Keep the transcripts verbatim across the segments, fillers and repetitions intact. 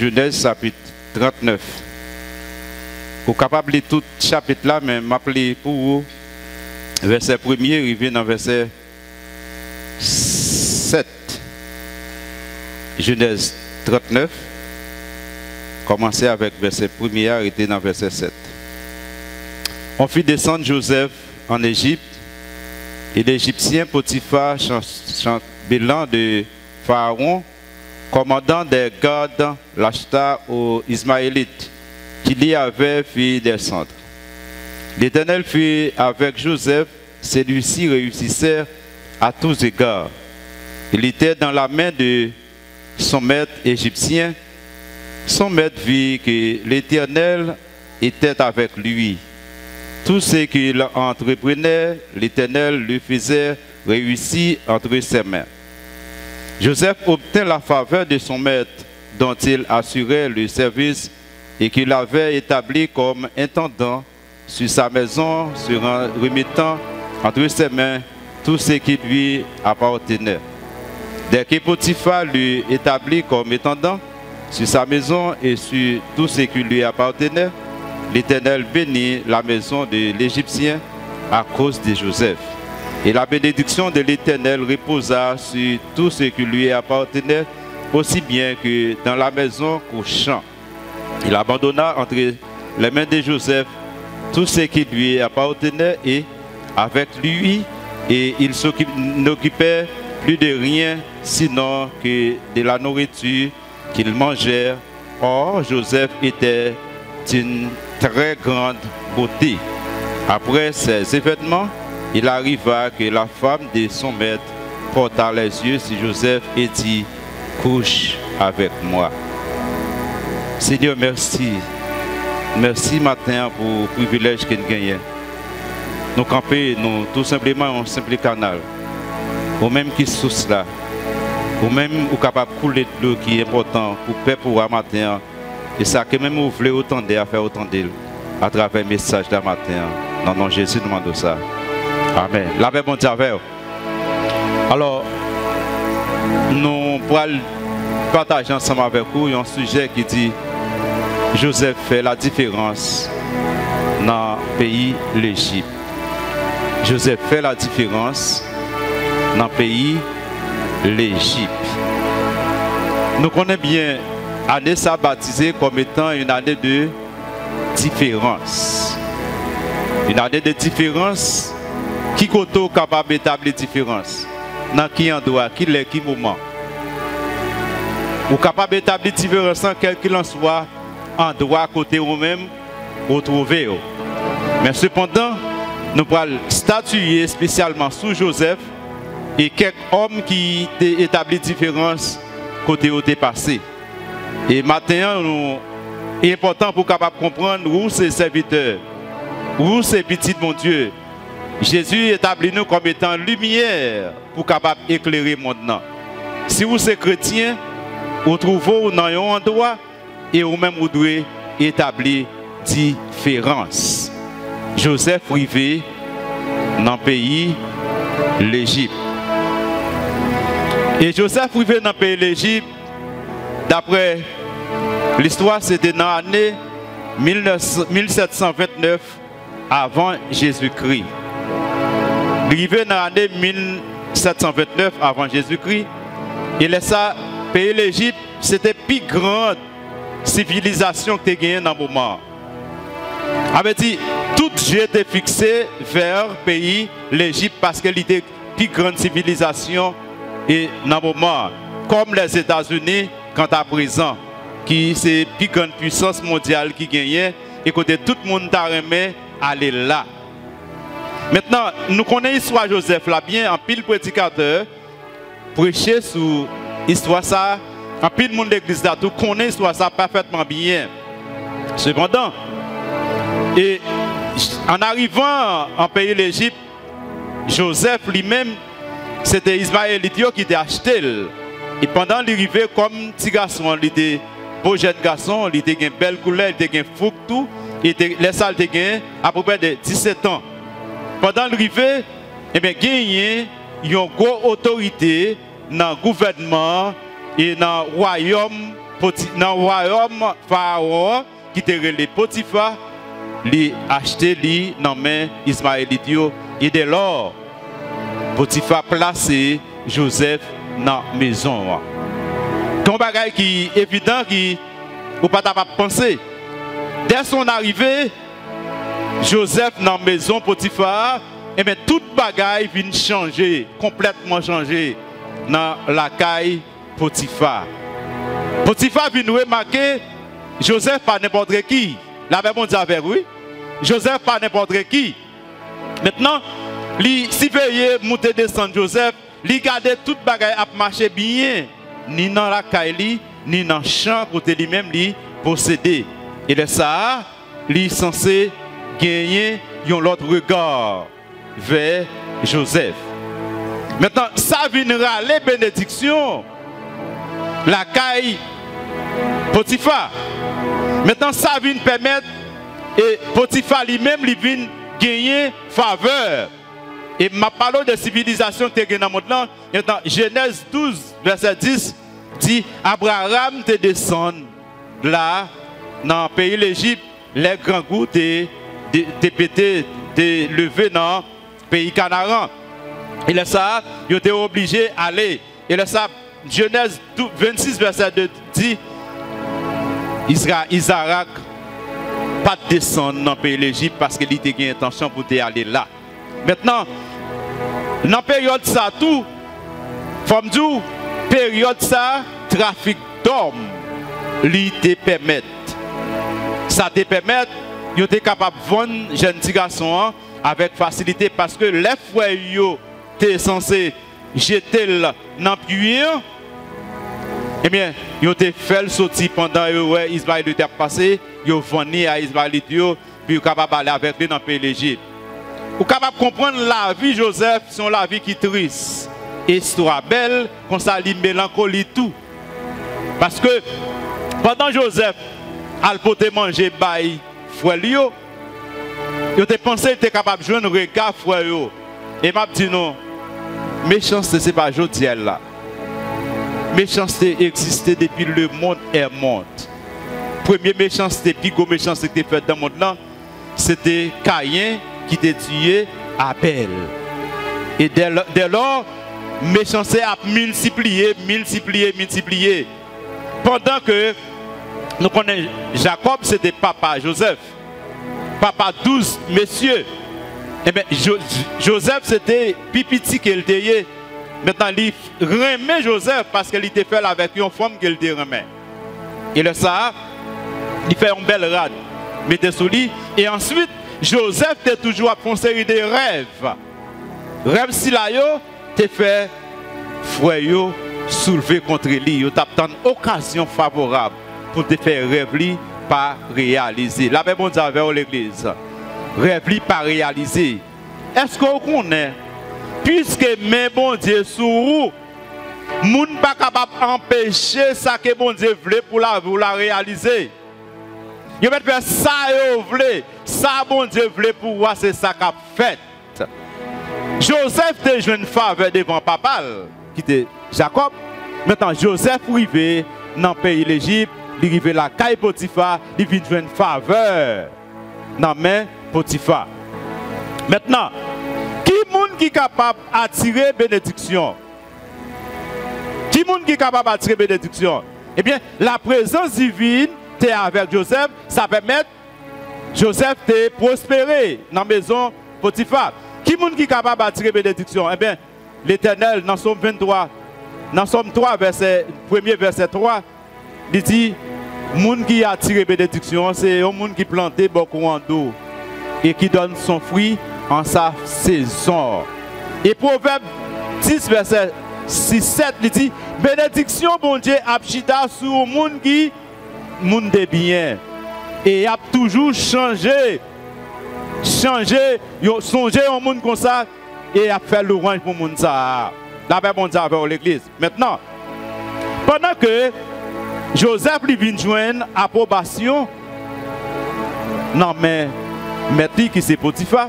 Genèse chapitre trente-neuf. Vous êtes capable de lire tout chapitre là, mais m'appeler pour vous, verset premier, arrivé dans verset sept. Genèse trente-neuf. Commencez avec verset premier, arrêtez dans verset sept. On fit descendre Joseph en Égypte, et l'Égyptien Potiphar, chambellan de Pharaon, commandant des gardes, l'acheta aux Ismaélites, qu'il y avait fait descendre. L'Éternel fut avec Joseph, celui-ci réussissait à tous égards. Il était dans la main de son maître égyptien. Son maître vit que l'Éternel était avec lui. Tout ce qu'il entreprenait, l'Éternel lui faisait réussir entre ses mains. Joseph obtint la faveur de son maître, dont il assurait le service et qu'il avait établi comme intendant sur sa maison, se remettant entre ses mains tout ce qui lui appartenait. Dès que Potiphar lui établit comme intendant sur sa maison et sur tout ce qui lui appartenait, l'Éternel bénit la maison de l'Égyptien à cause de Joseph. Et la bénédiction de l'Éternel reposa sur tout ce qui lui appartenait, aussi bien que dans la maison qu'au champ. Il abandonna entre les mains de Joseph tout ce qui lui appartenait et avec lui, et il n'occupait plus de rien sinon que de la nourriture qu'il mangeait. Or, Joseph était d'une très grande beauté. Après ces événements, il arriva que la femme de son maître porta les yeux sur Joseph et dit: couche avec moi. Seigneur, merci. Merci matin pour le privilège que nous gagnons. Nous camper, nous tout simplement un simple canal. Au même qui sous là. Ou même ou capable de couler de l'eau qui est important pour faire pour un matin. Et ça que même vous voulez autant à faire autant d'elle à travers le message d'un matin. Non, non, Jésus nous demande ça. Amen. La paix, bon Dieu avec vous. Alors, nous pourrons partager ensemble avec vous un sujet qui dit Joseph fait la différence dans le pays l'Égypte. Joseph fait la différence dans le pays l'Égypte. Nous connaissons bien l'année ça baptisée comme étant une année de différence. Une année de différence qui est capable d'établir différence. Dans qui endroit, qui est, qui moment. Ou capable d'établir différence sans quel qu'il en soit, endroit côté ou même, ou trouver. Mais cependant, nous allons statuer spécialement sous Joseph et quelques hommes qui ont établi différence côté où est passé. Et maintenant, c'est important pour capable comprendre où ces serviteurs, où ces petits mon Dieu. Jésus établit nous comme étant lumière pour capable éclairer le monde. Si vous êtes chrétien, vous trouvez dans un endroit et vous même vous devez établir différence. Joseph arrivé dans le pays l'Égypte. Et Joseph arrivé dans le pays l'Égypte, d'après l'histoire, c'était dans l'année mille sept cent vingt-neuf avant Jésus-Christ. Arrivé dans l'année mille sept cent vingt-neuf avant Jésus-Christ, et ça, le pays l'Égypte, c'était la plus grande civilisation que tu as gagnée dans le moment. Avait dit, tout Dieu était fixé vers le pays l'Égypte parce qu'elle était la plus grande civilisation et dans le moment, comme les États-Unis, quant à présent, qui c'est la plus grande puissance mondiale qui gagnait, et que tout le monde t'a remis aller là. Maintenant, nous connaissons l'histoire de Joseph là bien, en pile prédicateur, prêcher sur l'histoire ça, en pile monde de l'église là, tout connaît l'histoire ça parfaitement bien. Cependant, et en arrivant en pays l'Égypte, Joseph lui-même, c'était Ismaélite qui était acheté. Et pendant l'arrivée, comme petit garçon, il était beau jeune garçon, il était une belle couleur, il était un fou tout, il était les salles de à peu près de dix-sept ans. Pendant l'arrivée, eh bien, il y a une grosse autorité dans le gouvernement et dans le royaume le royaume Pharaon qui était relé Potiphar, lui acheté lui dans main Ismaélite et dès lors Potiphar placé Joseph dans la maison. Comme bagage qui est évident qui ou pas pas penser. Dès son arrivée, Joseph dans la maison Potiphar, et bien toute bagaille vient changer, complètement changer dans la caille Potiphar. Potiphar vient remarquer Joseph pas n'importe qui. La même on dit avec oui. Joseph pas n'importe qui. Maintenant, li si veille monter descendre Joseph, li garder toute bagaille à marcher bien, ni dans la caille ni dans le champ côté lui-même li posséder. Et le ça, li censé gagner un autre regard vers Joseph. Maintenant, ça vient râler bénédiction. La caille Potiphar. Maintenant, ça vient permettre et Potiphar lui-même lui vient gagner faveur. Et ma parole de civilisation qui est dans le monde là, dans Genèse douze, verset dix, dit Abraham te descend là, dans le pays de l'Égypte, les grands goûts te pété, te levé dans le pays Canaan. Et là, ça, ils étaient obligés d'aller. Et là, ça, Genèse vingt-six, verset deux dit Israël, Isaac, pas descendre dans le pays de l'Égypte parce qu'il était une intention pour aller là. Maintenant, dans la période ça, tout, comme dit, période ça, trafic d'hommes, lui te permet. Ça te permet, ils étaient capables de vendre jeunes garçons avec facilité parce que les frères, ils étaient censés jeter dans le puits. Eh bien, ils ont fait le sorti pendant que Ismaël était passé, ils ont vendu à Ismaël, puis ils sont capables d'aller avec lui dans le pays de l'Égypte. Vous êtes capable de comprendre la vie de Joseph, c'est la vie qui est triste. Histoire belle, comme ça, il mélancolie tout. Parce que pendant que Joseph a poté manger bail frère, il a pensé qu'il était capable de jouer un regard frère. Et il m'a dit non, méchanceté, ce n'est pas Jodiel là. Méchanceté existait depuis le monde est monde. Première méchanceté, puis gros méchanceté qui était faite dans le monde là, c'était Caïn qui t'a tué Abel. Et dès, dès lors, méchanceté a multiplié, multiplié, multiplié. Pendant que nous connaissons Jacob, c'était papa Joseph. Papa douze messieurs. Et bien, jo, Joseph, c'était pipiti qu'il était. Maintenant, il remet Joseph parce qu'il était fait avec une femme qu'il était remet. Et le ça, il fait une belle rade. Mettez sous lui. Et ensuite, Joseph était toujours à une série de rêves. Rêve si là, tu fait frère soulever contre lui. Tu as une occasion favorable pour te faire rêve lui pas réaliser. La même chose avec l'église. Rêve lui pas réaliser. Est-ce qu'on connaît? Puisque mes bon Dieu sur vous, moun pas capable d'empêcher ça que bon Dieu voulait pour la, pour la réaliser. Vous pouvez faire ça et vous voulez. Ça bon Dieu voulait pour vous, c'est ça qu'a fait. Joseph était jeune faveur devant papa, qui était Jacob. Maintenant, Joseph arrivé dans le pays de l'Égypte, il arrivé la caille Potiphar, il vient jouer une faveur dans la main Potiphar. Maintenant, qui est qui est capable d'attirer bénédiction? Qui est qui est capable d'attirer bénédiction? Eh bien, la présence divine est avec Joseph, ça permet Joseph de prospérer dans la maison Potiphar. Qui est qui est capable d'attirer bénédiction? Eh bien, l'Éternel, dans Somme vingt-trois, dans Somme trois, verset, premier verset trois, il dit, moun qui attire bénédiction, c'est un monde qui plante beaucoup en dos et qui donne son fruit en sa saison. Et Proverbe dix, verset six sept, il dit, bénédiction, bon Dieu, abchita sur le monde qui, monde de bien. Et il a toujours changé, changé, songé au monde comme ça, et a fait l'orange pour le monde ça. La paix bon Dieu avec l'église. Maintenant, pendant que Joseph lui vient joindre approbation, non mais, maître qui c'est Potiphar,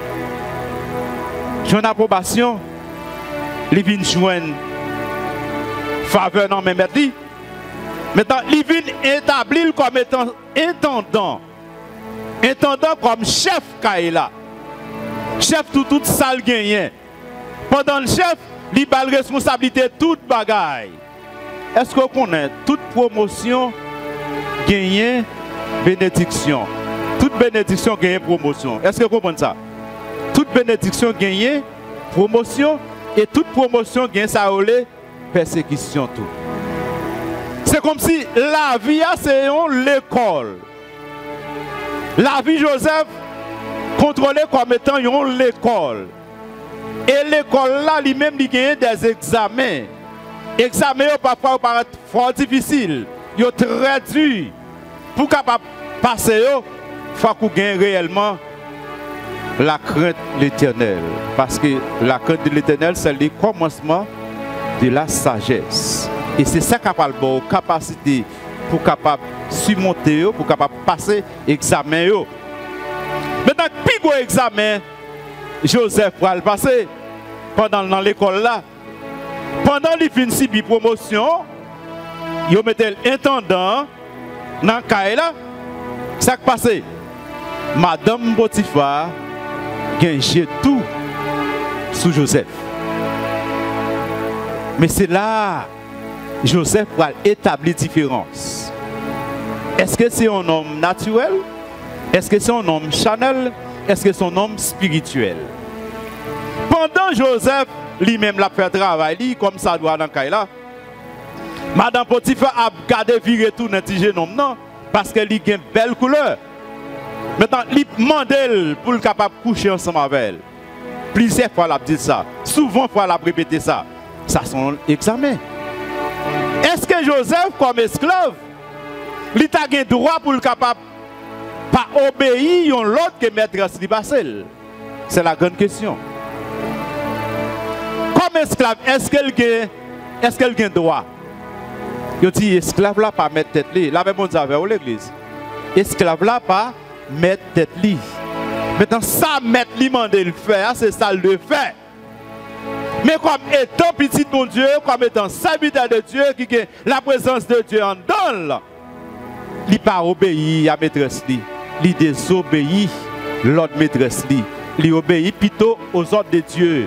joindre approbation, lui vient joindre faveur, non mais maître. Maintenant, il vient établir comme étant intendant. Intendant comme chef Kaila. Chef tout toute salle gagnant. Pendant le chef, il a la responsabilité de toute bagaille. Est-ce qu'on connaît toute promotion gagne bénédiction? Toute bénédiction gagne promotion. Est-ce que vous comprenez ça? Toute bénédiction gagne promotion et toute promotion gagne ça persécution tout. C'est comme si la vie c'est l'école. La vie Joseph contrôlée comme étant l'école. Et l'école là lui-même il gagne des examens. Examens parfois paraît fort difficile, yo très dur. Pour capable passer yo, faut qu'on gagne réellement la crainte de l'Éternel. Parce que la crainte de l'Éternel, c'est le commencement de la sagesse. Et c'est ça qui a la capacité pour capable surmonter, pour capable passer l'examen. Maintenant, plus gros examen, Joseph va le passer pendant l'école là. Pendant les fins de promotion, il mettait l'intendant dans le cas là. Ça qui passe. Madame Potiphar gagne tout sous Joseph. Mais c'est là Joseph va établir différence. Est-ce que c'est un homme naturel? Est-ce que c'est un homme charnel? Est-ce que c'est un homme spirituel? Pendant Joseph lui-même l'a fait travail, comme ça doit dans le cas là, Madame Potiphar a gardé virer tout dans le génome, non? Parce qu'elle a une belle couleur. Maintenant, il demande pour le capable de coucher ensemble avec elle. Plusieurs fois, elle a dit ça. Souvent, elle a répété ça. Ça, c'est un examen. Est-ce que Joseph, comme esclave, il a le droit pour le capable de pas obéir à l'autre que maîtresse lui passe? C'est la grande question. Comme esclave, est-ce qu'elle a est-ce qu'elle a droit? Il dit esclave là pas mettre tête li. Là même on avait au l'église. Esclave là pas mettre tête li. Maintenant ça mettre li mandé le faire, c'est ça le fait. Mais comme étant petit mon Dieu, comme étant serviteur de Dieu qui a la présence de Dieu en donne, il pas obéi à maîtresse li. Il désobéit l'autre maîtresse li. Il obéit plutôt aux ordres de Dieu.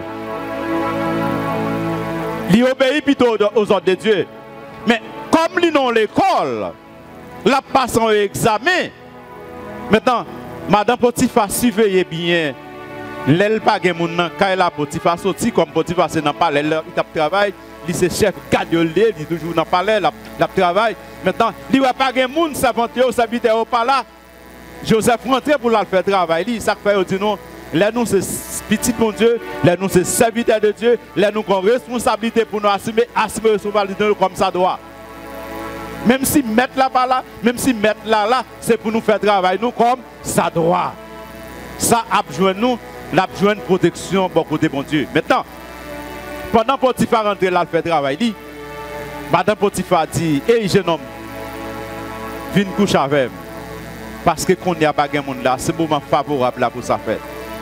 Il obéit plutôt aux ordres de Dieu. Mais comme ils n'ont l'école, la passe en examen. Maintenant, Madame Potiphar surveille bien. L'elle pas de moun nan kay la Potiphar sorti comme Potiphar c'est dans palais, il travaille, il c'est chef gardiole, il toujours dans palais, la travail. Maintenant, il va pas de moun s'inventer au serviteur au palais. Joseph rentre pour la faire travail, ça fait dit non. Là nous c'est petit mon Dieu, là nous c'est serviteur de Dieu, là nous avons responsabilité pour nous assumer, assumer responsabilité comme ça doit. Même si mettre là bas là, même si mettre là là, c'est pour nous faire travail nous comme ça doit. Ça a besoin nous, la besoin de protection bon côté bon Dieu. Maintenant, pendant Potiphar rentre là faire travail, dit Madame Potiphar dit hey jeune homme, viens coucher avec moi. Parce que qu'on n'y a pas de monde là, c'est un moment favorable là pour ça faire.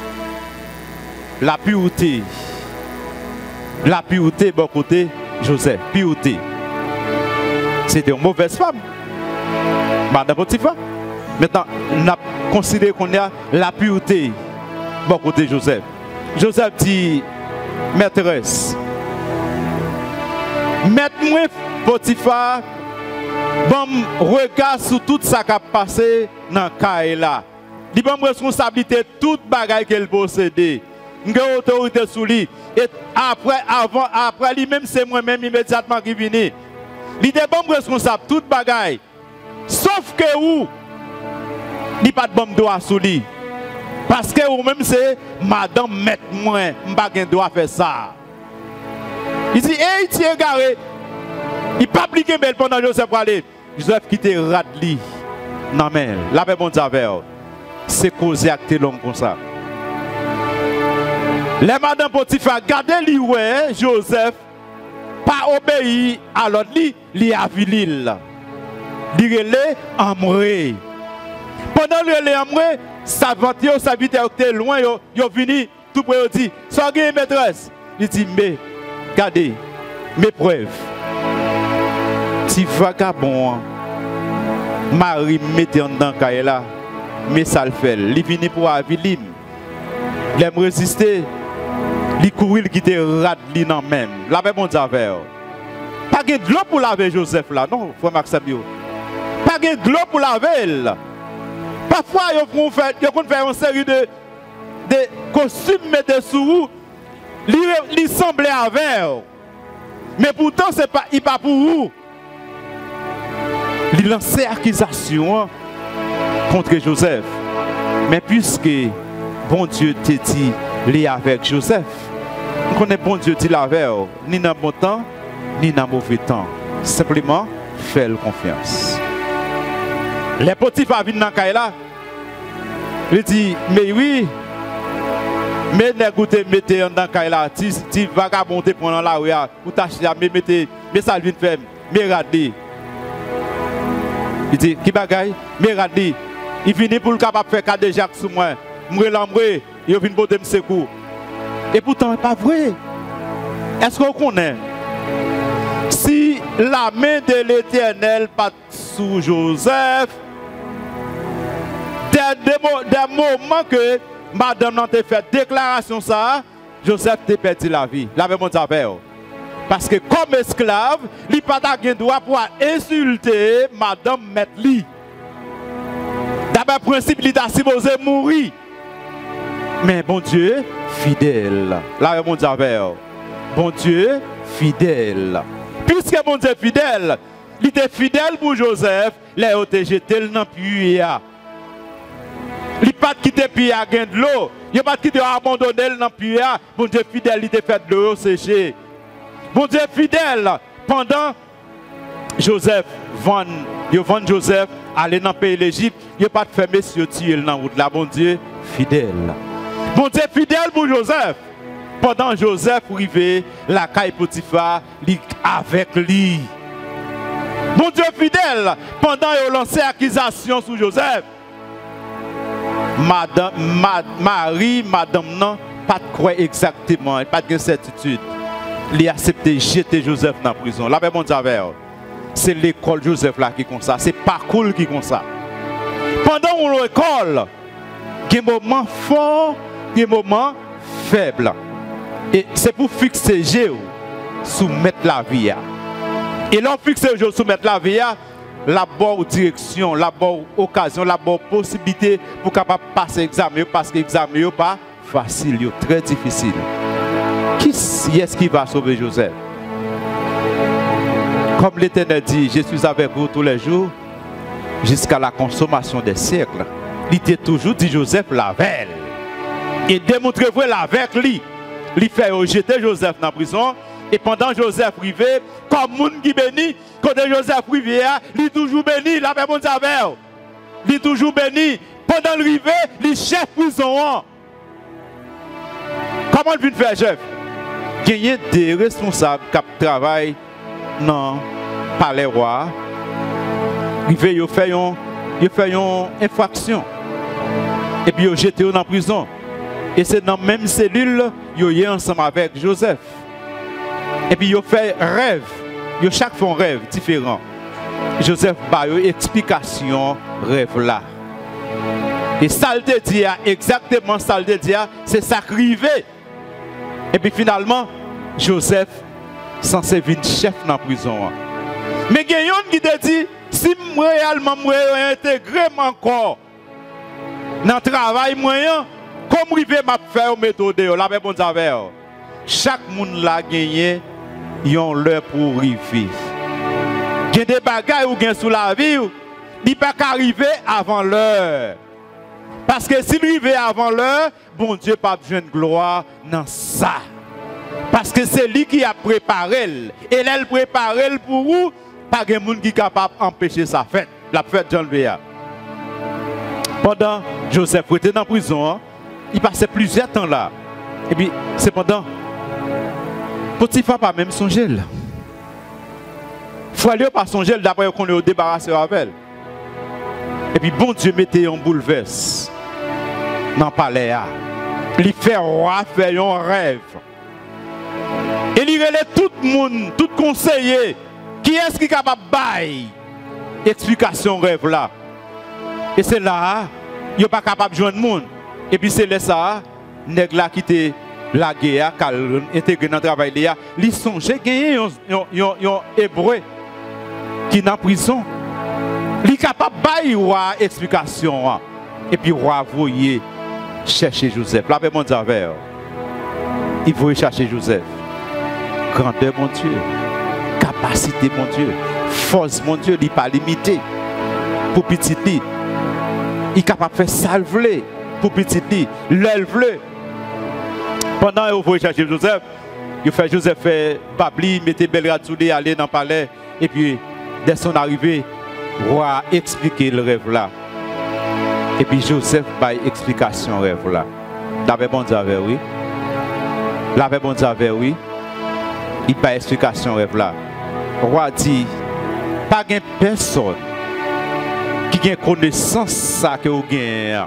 La pureté. La pureté, bon côté, Joseph, pureté. C'était une mauvaise femme. Madame Potiphar. Maintenant, on a considéré qu'on a la pureté, bon côté Joseph. Joseph dit, maîtresse, mettez-moi Potiphar, bon regard sur tout ça qui a passé dans le cas là. Il a une responsabilité toute bagaille qu'elle possède. Une autorité sur lui. Et après, avant, après lui-même, c'est moi-même immédiatement qui vient. Il est bon responsable, toute bagaille. Sauf que où, il n'y a pas de bon droit sur lui. Parce que vous-même, c'est madame, mettez-moi, je n'ai pas de droit faire ça. Il dit, hey, tu es garé. Il n'a pas appliqué belle pendant Joseph pour aller. Joseph qui te rate lui. Non, mais, la paix bon Dieu, c'est causé acte long comme ça. Les madame Potiphar, gardez lui, ouais, Joseph, pas obéi à l'autre, li a vilil. Li relé amré. Pendant le relé amré, sa vente, sa vite est loin, yo, yo vini, tout près, yo dit, sois maîtresse. Il dit, mais, regardez, mes preuves. Si vagabond, Marie mettait en dedans là, mais ça le fait. Il vient pour Avilim. Il aime résister. Il courir, il quitte rad li nan même. La même bon avec. Pas de l'eau pour laver Joseph là, non, frère Maxime. Pas de l'eau pour laver. Parfois, ils vont faire une série de, de costumes mettre sous vous, ils semblent avec. Mais pourtant, ce n'est pas, pas pour vous. Ils lancent accusation contre Joseph. Mais puisque bon Dieu te dit, li avec Joseph, on connaît bon Dieu dit la veille, ni dans bon temps, ni dans mauvais temps. Simplement, fais-le confiance. Les petits familles dans Kaila, il dit, mais oui, mais n'écoutez, mettez dans Kaila, si vagabondez pendant la rue, ou t'achetez, mais mettez, mais ça vient faire, mais regardez. Il dit, qui bagaille, mais regardez, il finit pour le capable de faire quatre Jacques sous moi, moi l'embré, il vient pour me secouer. Et pourtant, ce n'est pas vrai. Est-ce qu'on connaît? Si la main de l'Éternel pas sous Joseph, des, des, des moments que madame n'a fait déclaration ça, Joseph a perdu la vie. La même chose. Parce que comme esclave, il n'a pas de droit pour insulter madame Metli. D'abord, le principe, il a supposé mourir. Mais bon Dieu, fidèle. La même chose. Bon Dieu, fidèle. Puisque bon Dieu fidèle, il était fidèle pour Joseph, il a été jeté dans le puits. Il n'a pas quitté le puits à gain de l'eau. Il n'a pas quitté abandonné dans le puits. Bon Dieu fidèle, il était fait de l'eau séchée. Bon Dieu fidèle, pendant Joseph vend, il vend Joseph, aller dans le pays d'Égypte, il n'a pas fait monsieur tuer dans la route là. Bon Dieu fidèle. Bon Dieu fidèle pour Joseph. Pendant Joseph arrivé, la caille Potiphar avec lui. Bon Dieu fidèle, pendant il a lancé accusation sur Joseph. Madame, Mad, Marie, madame, non, pas de croire exactement, pas de certitude. Il a accepté de jeter Joseph dans la prison. La même c'est l'école Joseph là qui est comme ça, c'est parcours qui est comme ça. Pendant on l'école, il y a des moments forts, il y a des moments faibles. Et c'est pour fixer Jéhu, soumettre la vie. Et l'on fixe Jéhu, soumettre la vie, la bonne direction, la bonne occasion, la bonne possibilité pour capable passer l'examen, parce que l'examen n'est pas facile, très difficile. Qui est-ce qui va sauver Joseph? Comme l'Éternel dit, je suis avec vous tous les jours, jusqu'à la consommation des siècles. Il était toujours dit Joseph la veille. Et démontrez-vous la avec lui. Il fait jeter Joseph dans la prison. Et pendant Joseph privé, comme monde qui bénit, quand Joseph privé, il est toujours béni. La même chose avec. Il est toujours béni. Pendant le rivé, il chef prison. Comment il vient faire chef? Il y a des responsables qui travaillent dans le palais roi. Il fait une infraction. Et puis il jeté dans la prison. Et c'est dans la même cellule, il est ensemble avec Joseph. Et puis il fait rêve. Il chaque fois un rêve différent. Joseph a une explication rêve là. Et ça le dit, exactement ça le dit, c'est ça qui arrive. Et puis finalement, Joseph censé venir chef dans la prison. Mais il y a un qui te dit, si réellement je intégré encore dans le travail moyen, comme je vais faire une méthode, la même chose avec chaque monde l'a gagné, ils ont l'heure pour arriver. Il y a des bagages ou sous la vie, il ne peut pas arriver avant l'heure. Parce que s'il arrive avant l'heure, bon Dieu n'a pas besoin de gloire dans ça. Parce que c'est lui qui a préparé. Et elle prépare pour vous, pas de monde qui est capable d'empêcher sa fête. La fête Jean Véa. Pendant Joseph était dans la prison, il passait plusieurs temps là. Et puis, cependant, Potiphar pas même son gel. Il faut aller pas son gel d'après qu'on est débarrassé avec elle. Et puis, bon Dieu mettait un bouleverse dans le palais. Il fait roi, fait un rêve. Et il relève tout le monde, tout conseiller Qui est-ce qui est capable de bailler explication rêve là? Et c'est là, il n'est pas capable de joindre le monde. Et puis c'est là ça, nèg là qui était la guerre, qui a intégré dans le travail, il songe gagner un hébreu qui est en prison. Il est capable de bailler explication. Et puis roi voyait chercher Joseph. Là, mon Dieu, il voulait chercher Joseph. Grandeur, mon Dieu. Capacité, mon Dieu. Force, mon Dieu, il n'est pas limité. Pour petit lit. Il est capable de faire salver pour petit lit. L'élève. Pendant qu'il voulait chercher Joseph, il fait Joseph fait babli, mettait belle radoulée, aller dans le palais. Et puis, dès son arrivée, le roi a expliqué le rêve là. Et puis Joseph a une explication rêve là. L'avait bon Dieu avec oui. L'avait bon Dieu avec oui. Il a une explication rêve là. Le roi dit, pas de personne qui a connaissance ça que vous avez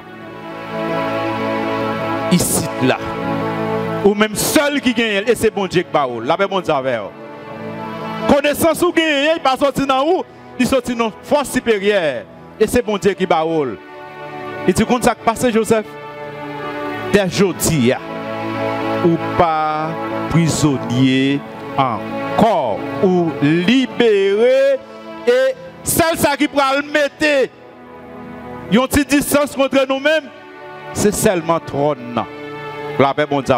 ici là. Ou même seul qui gagne, et c'est bon Dieu qui parle. L'avait bon Dieu avec vous. Connaissance ou gagne, il pas sorti dans où? Il sorti dans force supérieure. Et c'est bon Dieu qui parle. Et tu comptes ça qui passe, Joseph? Dès aujourd'hui, ou pas prisonnier encore, ou libéré, et celle ça qui pourra le mettre, une petite distance contre nous-mêmes, c'est seulement trône. La paix, mon Dieu,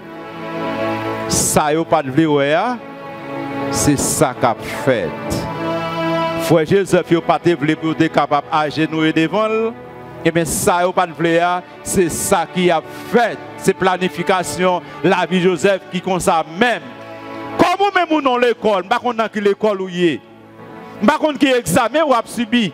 ça n'a pas de vie, c'est ça qu'a fait. Frère Joseph, n'a pas de vie pour être capable d'agenouiller devant lui. Et bien ça, pas de c'est ça qui a fait. C'est planification, la vie de Joseph qui comme ça même. Comme même ou non l'école, je ne sais pas qui l'école ou yé. Je ne sais pas qui examen ou a subi.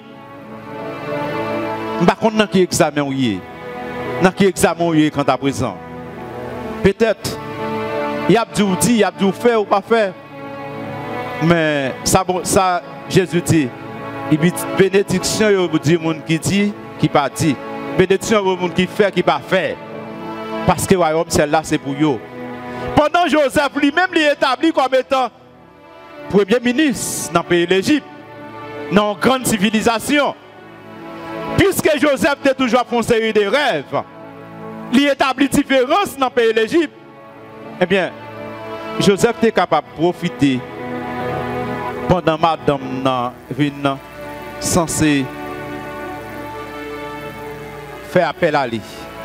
Je ne sais pas qui examen ou yé. Dans qui examen ou yé quand à présent. Peut-être, il y a dit, il y a dit faire ou pas faire. Mais ça, ça Jésus dit, il dit bénédiction, il dit monde qui dit, qui pas dit. Bénédiction au monde qui fait, qui pas fait. Parce que le royaume, celle-là, c'est pour eux. Pendant Joseph lui-même, il est établi comme étant premier ministre dans le pays de l'Égypte, dans une grande civilisation. Puisque Joseph était toujours fait une série de rêves, il établit différence dans le pays de l'Égypte. Eh bien, Joseph était capable de profiter pendant madame vient censé faire appel à lui.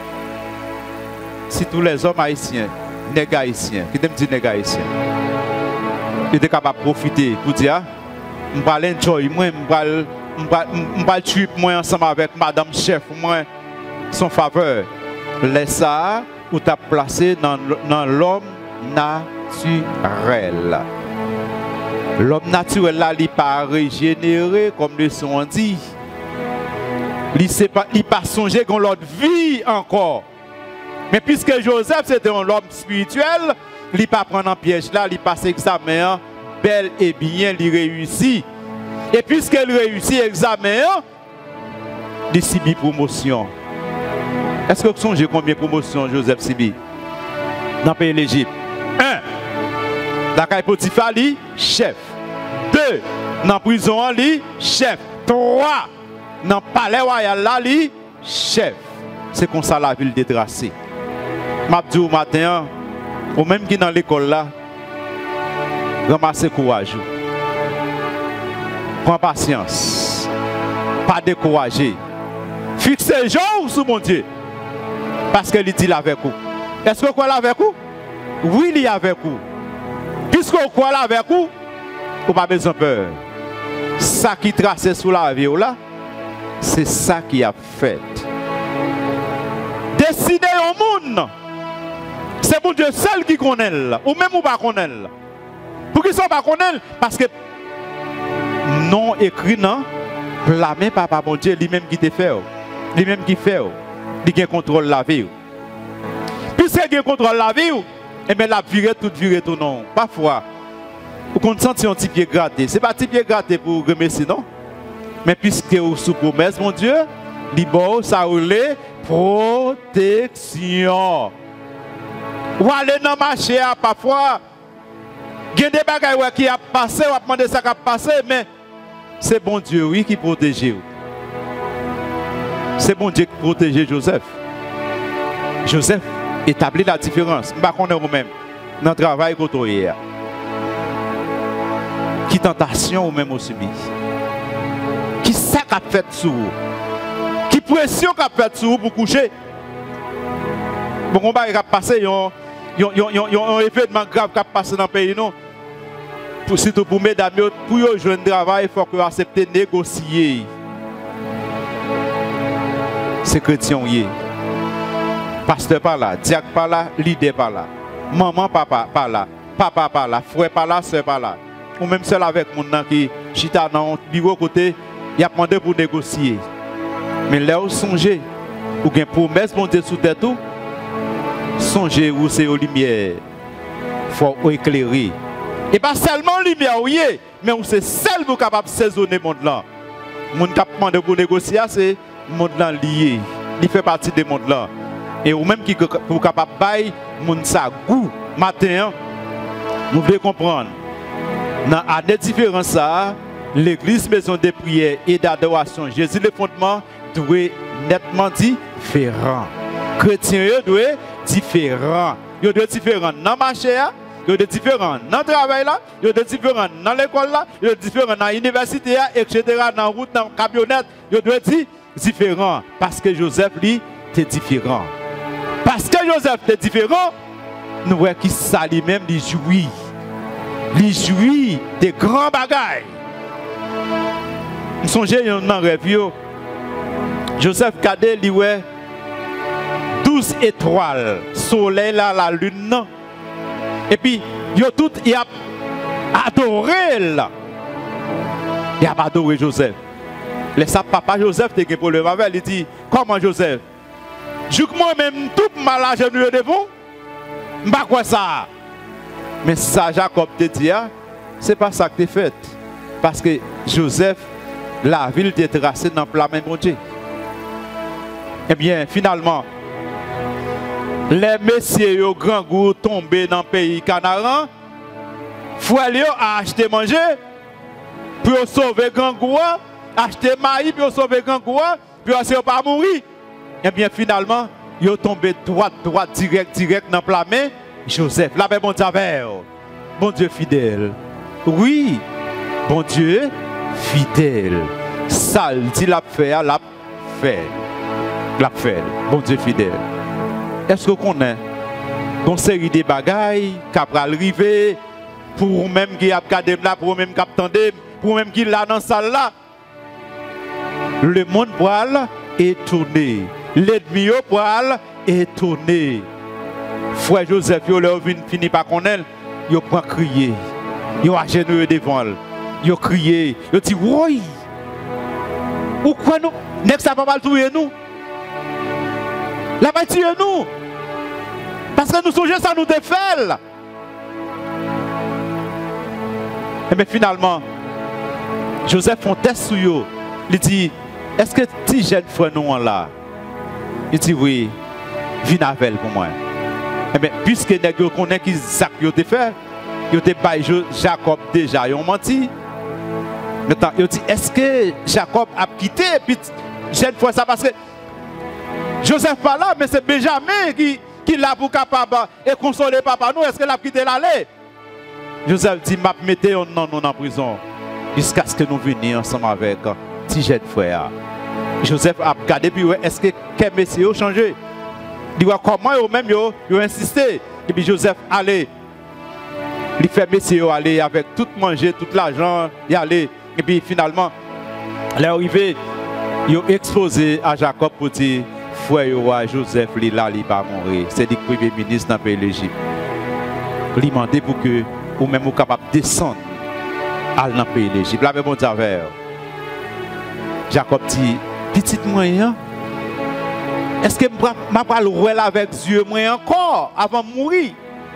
Si tous les hommes haïtiens, nègres haïtiens, qui t'aiment dire nègres haïtiens, ils étaient capables de profiter pour dire, je vais enjoy, moi, je vais tuer moi ensemble avec madame chef, moi, son faveur. Laisse ça, ou t'as placé dans, dans l'homme naturel. L'homme naturel là, il n'est pas régénéré comme le son dit. Il n'est pas, pas songé qu'on l'autre vie encore. Mais puisque Joseph c'était un homme spirituel, il ne pas prendre un piège là, il passe l'examen, bel et bien, il réussit. Et puisqu'il réussit l'examen, il subit promotion. Est-ce que vous songez combien de promotions Joseph subit dans le pays de l'Égypte? Un, dans la Potiphar, chef. Deux, dans la prison, chef. Trois, dans le palais royal, chef. C'est comme ça la ville détracée. Je dis au matin, ou même qui dans l'école là, ramassez courage. Prends patience. Pas décourager. Fixez jour sur mon Dieu. Parce qu'il dit avec vous. Est-ce que vous croyez avec vous? Oui, il est avec vous. Puisque vous croyez avec vous, vous n'avez pas besoin de peur. Ça qui trace sous la vie, là, c'est ça qui a fait. Décider au monde, c'est mon Dieu seul qui connaît, ou même ou pas connaît. Pour qui ça pas connaît? Parce que non écrit, non, blâmé papa mon Dieu, lui-même qui te fait, lui-même qui fait, lui contrôle la vie. Puisqu'il contrôle la vie, et bien la virée toute virée tout non. Parfois, vous comptez sentir un petit pied gratté. Ce n'est pas un petit pied gratté pour remercier, non? Mais puisque vous sous promesse, mon Dieu, libre, ça roule protection. Ou aller dans le marché, parfois, il Il y a des bagages qui a passé, on a demandé ça qui a passé, mais c'est bon Dieu, oui, qui protège. C'est bon Dieu qui protège Joseph. Joseph établit la différence. Je ne sais pas vous-même dans le travail que vous avez. Qui tentation ou même au subi? Qui ça qu'a fait sur vous? Qui pression qu'a fait sur vous pour coucher? Bon, on va passer, il y a un événement grave qui a passé dans le pays. Non? Pour, surtout pour mesdames, pour jouer un travail, il faut que vous acceptez de négocier. C'est chrétien. Pasteur par là, diacre par là, leader par là, maman papa par là, papa par là, frère par là, soeur par là. Ou même seul avec mon nom qui chita dans le bureau côté, il a demandé pour négocier. Mais là où songez, ou bien promesse bon Dieu sous tête tout, songez où c'est aux lumières. Il faut éclairer. Et pas seulement lumière, oui, mais où c'est celle qui est capable de saisonner le monde là. Le monde qui a demandé pour négocier, c'est le monde là lié. Il fait partie du monde là. Et ou même qui est capable de bailler, le monde ça goût. Matin, vous devez comprendre. Dans les différences, l'église maison de prière et d'adoration, Jésus le fondement doit être nettement différent. Chrétiens doivent être différents. Ils doivent être différents dans le marché, ils doivent être différents dans le travail, ils doivent être différents dans l'école, ils doivent être différents dans l'université, et cetera. Dans la route, dans la camionnette, ils doivent être différents. Parce que Joseph, lui, était différent. Parce que Joseph était différent, nous voyons qu'il s'allie même, il jouit. Il jouit des grands bagailles. Je songe dans un rêve. Joseph Kadé, il ouais douze étoiles, soleil là, la lune. Et puis, il a tout, il a adoré là. Il a adoré Joseph. Laisse papa Joseph, te pour le mavel, il dit, comment Joseph? Je moi-même tout mal à genoux devant. Je ne sais pas quoi ça. Mais ça, Jacob te dit, ce n'est pas ça que tu as fait. Parce que Joseph, la ville était tracée dans le plat même bon Dieu. Eh bien, finalement, les messieurs au grand goût tombés dans le pays Canaan, Fouelio a acheté manger pour sauver grand goût, acheter maïs pour sauver grand goût, pour ne pas mourir. Eh bien, finalement, ils sont tombés droit, droit, direct, direct dans le plat main. Joseph, la bon Dieu, bon Dieu fidèle. Oui, bon Dieu fidèle. Ça, dit la fait, la fait. La fait, bon Dieu fidèle. Est-ce qu'on connaît une série de bagailles qui va arriver pour même qui a regardé là, pour même qui a attendu, pour même qui là dans la salle là? Le monde poil est tourné. L'ennemi au poil est tourné. Frère Joseph, il a fini par connaître, il a crié. Il a agenouillé devant elle. Il a crié. Il a dit, oui. Pourquoi nous? N'est-ce pas mal tuer nous? La va tuer nous. Parce que nous songeons ça nous défait. Et bien finalement, Joseph fait un test sur eux. Il dit, est-ce que tu jeune frère nous là? Il dit, oui, viens avec pour moi. Eh bien, puisque nous connaissons qui Zach a fait, il a fait Jacob déjà, il a menti. Maintenant, il dit, est-ce que Jacob a quitté? Puis, jeune fois ça parce que Joseph pas là, mais c'est Benjamin qui, qui l'a pour capable et consoler papa nous. Est-ce qu'il a quitté l'aller? Joseph dit, m'a mettez un non en prison jusqu'à ce que nous venions ensemble avec petit jeune frère. Joseph a regardé, puis est-ce que quel monsieur a changé? Il dit, comment eux même ils ont insisté. Et puis Joseph allait. Il fait monsieur aller avec tout manger, tout l'argent, il allait. Et puis finalement, il est arrivé, il a exposé à Jacob pour dire, frère roi Joseph, il là, il va mourir. C'est le premier ministre dans le pays de l'Égypte. Il a demandé pour que ou même vous capable de descendre dans le pays de l'Égypte. Là, bon Dieu, Jacob dit, petit moyen, est-ce que je vais pas le avec Dieu moi encore avant de mourir?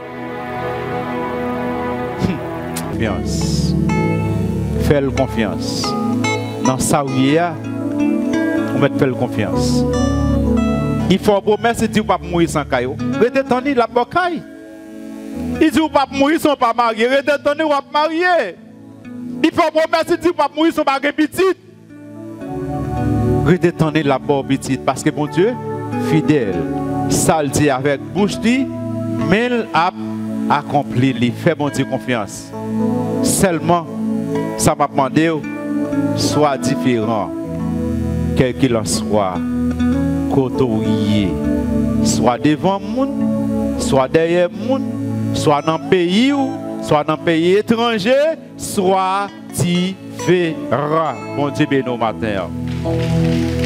Confiance. Fais-le confiance. Dans ça où il y a, on va faire confiance. Il faut promesse de dire pas mourir sans caillou. Retenez la bocaille. Il Il dit, ou pas mourir, son pas marié. Redétonné, ou pas marié. Il faut promesse, il dit, ou pas mourir, son pas petit. Redétonné la bonne petite. Parce que mon Dieu, fidèle, ça le dit avec bouche, mais il a accompli, il fait mon Dieu confiance. Seulement, ça m'a demandé, soit différent, quel qu'il en soit, côtoyer, soit devant le monde, soit derrière le monde, soit dans le pays, soit dans le pays étranger, soit différent. Bon Dieu, béni au matin.